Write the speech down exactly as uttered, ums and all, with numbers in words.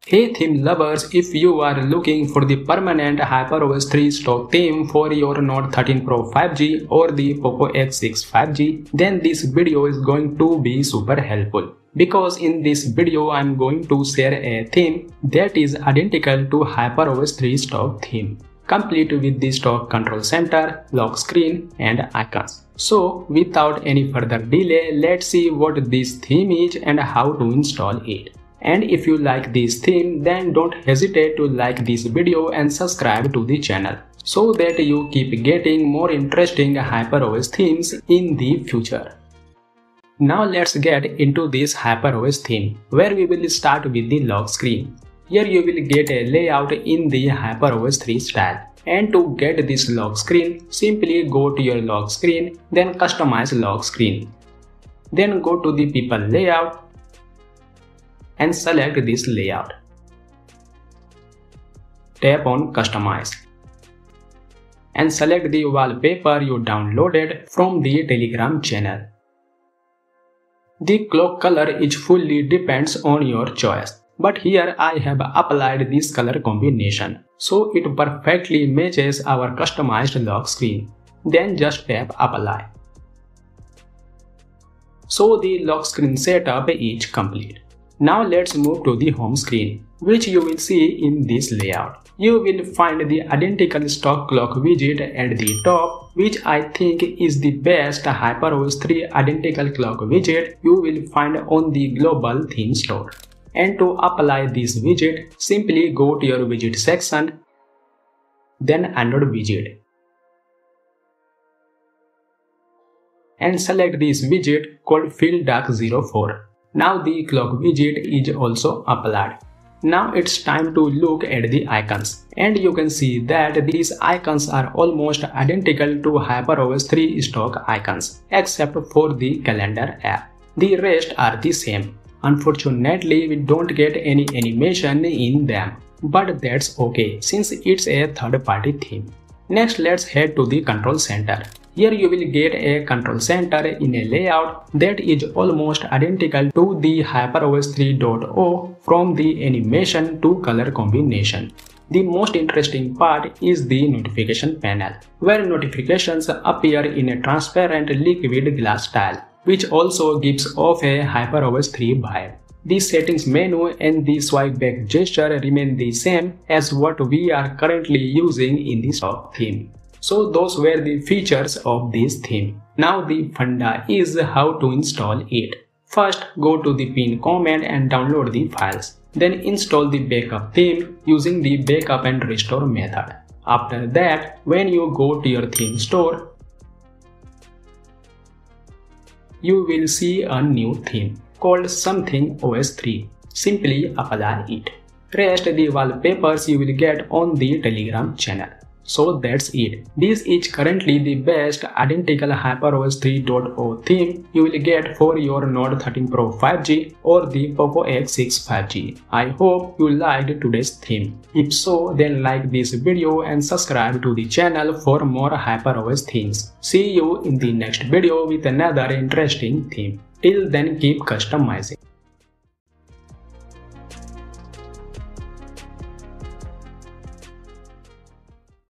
Hey theme lovers, if you are looking for the permanent HyperOS three stock theme for your Note thirteen Pro five G or the Poco X six five G, then this video is going to be super helpful. Because in this video I am going to share a theme that is identical to HyperOS three stock theme, complete with the stock control center, lock screen and icons. So without any further delay, let's see what this theme is and how to install it. And if you like this theme, then don't hesitate to like this video and subscribe to the channel so that you keep getting more interesting HyperOS themes in the future. Now let's get into this HyperOS theme, where we will start with the lock screen. Here you will get a layout in the HyperOS three style. And to get this lock screen, simply go to your lock screen, then customize lock screen. Then go to the people layout and select this layout. Tap on Customize and select the wallpaper you downloaded from the Telegram channel. The clock color is fully depends on your choice, but here I have applied this color combination, so it perfectly matches our customized lock screen. Then just tap Apply. So the lock screen setup is complete. Now let's move to the home screen, which you will see in this layout. You will find the identical stock clock widget at the top, which I think is the best HyperOS three identical clock widget you will find on the global theme store. And to apply this widget, simply go to your widget section, then Android widget, and select this widget called Fill Dark zero four. Now the clock widget is also applied. Now it's time to look at the icons, and you can see that these icons are almost identical to HyperOS three stock icons, except for the calendar app. The rest are the same. Unfortunately, we don't get any animation in them, but that's okay since it's a third-party theme. Next, let's head to the control center. Here you will get a control center in a layout that is almost identical to the HyperOS three point oh from the animation to color combination. The most interesting part is the notification panel, where notifications appear in a transparent liquid glass style, which also gives off a HyperOS three vibe. The settings menu and the swipe back gesture remain the same as what we are currently using in the stock theme. So those were the features of this theme. Now the funda is how to install it. First, go to the pin command and download the files. Then install the backup theme using the backup and restore method. After that, when you go to your theme store, you will see a new theme called Something O S three. Simply apply it. Rest the wallpapers you will get on the Telegram channel. So that's it. This is currently the best identical HyperOS three point oh theme you will get for your Note thirteen Pro five G or the Poco X six five G. I hope you liked today's theme. If so, then like this video and subscribe to the channel for more HyperOS themes. See you in the next video with another interesting theme. Till then, keep customizing.